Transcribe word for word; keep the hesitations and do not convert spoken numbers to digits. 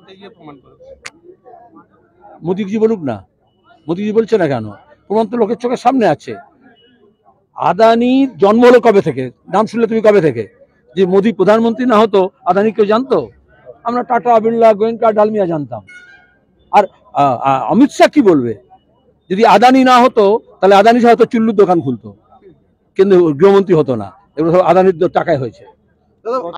কোথায় গিয়ে প্রমাণ করবে? মোদিজি বলুক না, মোদিজি বলছে না কেন? প্রমাণ তো লোকের চোখের সামনে আছে। আদানির জন্ম হলো কবে থেকে? নাম শুনলে তুমি কবে থেকে? যে মোদি প্রধানমন্ত্রী না হতো আদানি কেউ জানতো? আমরা টাটা, বিড়লা, গোয়েঙ্কা, ডালমিয়া জানতাম। আর অমিত শাহ কি বলবে? যদি আদানি না হতো তাহলে আদানি হয়তো চুল্লুর দোকান খুলতো, কিন্তু গৃহমন্ত্রী হতো না। এগুলো সব আদানির টাকায় হয়েছে।